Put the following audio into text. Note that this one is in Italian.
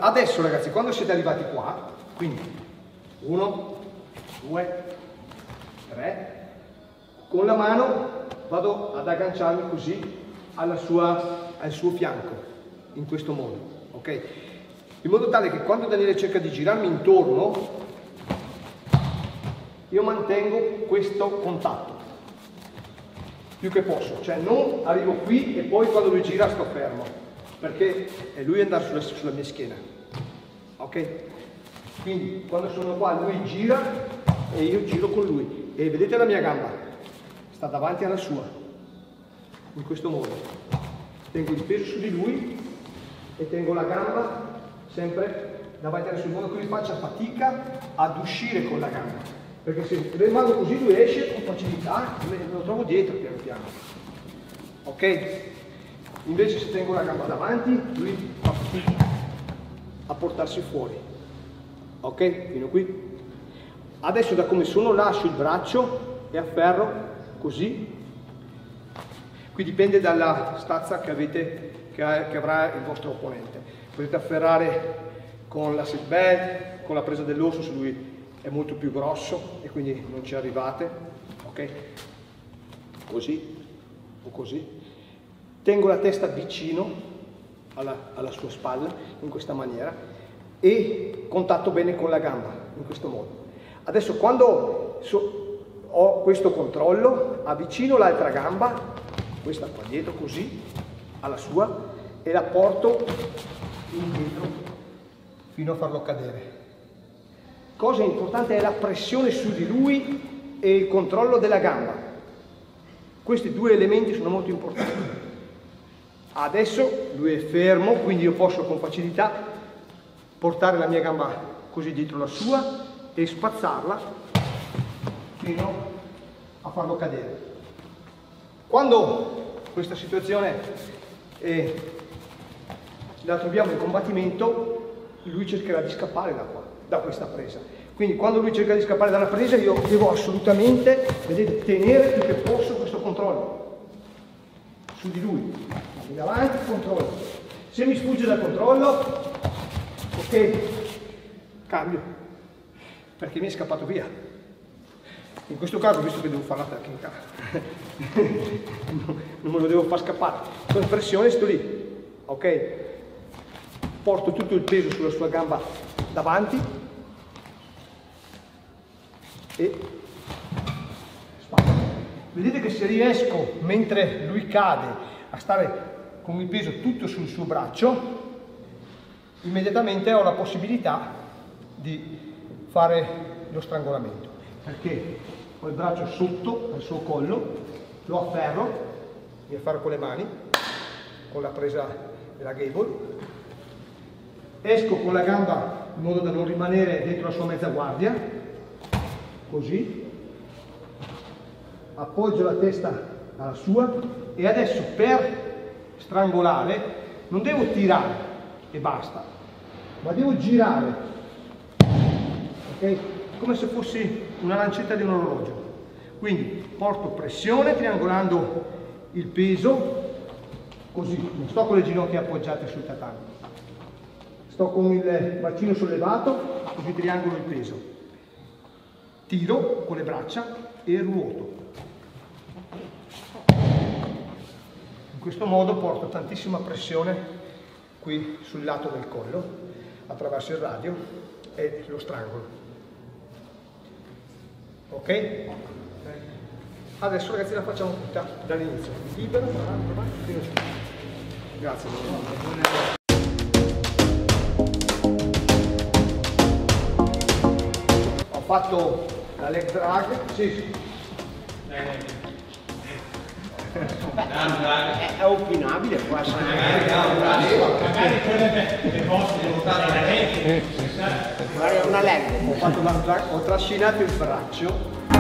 adesso ragazzi, quando siete arrivati qua, quindi 1, 2, 3, con la mano vado ad agganciarmi così al suo fianco, in questo modo, ok? In modo tale che quando Daniele cerca di girarmi intorno, io mantengo questo contatto più che posso, cioè non arrivo qui e poi quando lui gira sto fermo, perché è lui andare sulla mia schiena, ok? Quindi quando sono qua lui gira e io giro con lui e vedete la mia gamba sta davanti alla sua, in questo modo tengo il peso su di lui e tengo la gamba sempre davanti alla sua, in modo che lui faccia fatica ad uscire con la gamba, perché se rimango così lui esce con facilità e me lo trovo dietro piano piano, ok? Invece se tengo la gamba davanti lui fa fatica a portarsi fuori, ok? Fino qui. Adesso da come sono lascio il braccio e afferro così. Qui dipende dalla stazza che avrà il vostro opponente. Potete afferrare con la seat belt, con la presa dell'osso se lui è molto più grosso e quindi non ci arrivate, ok? Così o così. Tengo la testa vicino alla sua spalla in questa maniera e contatto bene con la gamba in questo modo. Adesso quando ho questo controllo avvicino l'altra gamba, questa qua dietro così alla sua, e la porto indietro fino a farlo cadere. Cosa importante è la pressione su di lui e il controllo della gamba. Questi due elementi sono molto importanti. Adesso lui è fermo, quindi io posso con facilità portare la mia gamba così dietro la sua e spazzarla fino a farlo cadere. Quando questa situazione la troviamo in combattimento, lui cercherà di scappare da qua, da questa presa. Quindi quando lui cerca di scappare dalla presa io devo assolutamente, vedete, tenere più che posso questo controllo su di lui. Vado davanti, controllo. Se mi sfugge dal controllo, ok, cambio, perché mi è scappato via. In questo caso, visto che devo fare la tecnica, non me lo devo far scappare. Con pressione sto lì, ok? Porto tutto il peso sulla sua gamba davanti e spazio. Vedete che se riesco, mentre lui cade, a stare con il peso tutto sul suo braccio, immediatamente ho la possibilità di fare lo strangolamento, perché ho il braccio sotto al suo collo, lo afferro, mi afferro con le mani, con la presa della gable, esco con la gamba in modo da non rimanere dentro la sua mezza guardia, così, appoggio la testa alla sua e adesso per strangolare non devo tirare e basta, ma devo girare, ok? Come se fossi una lancetta di un orologio. Quindi porto pressione triangolando il peso così, non sto con le ginocchia appoggiate sul tatami, sto con il bacino sollevato, così triangolo il peso, tiro con le braccia e ruoto. In questo modo porto tantissima pressione qui sul lato del collo attraverso il radio e lo strangolo. Ok? Adesso ragazzi la facciamo tutta dall'inizio, libero, fino giù. Grazie. Ho fatto la leg drag, sì. È opinabile, può essere magari una leg. Ho fatto una drag, ho trascinato il braccio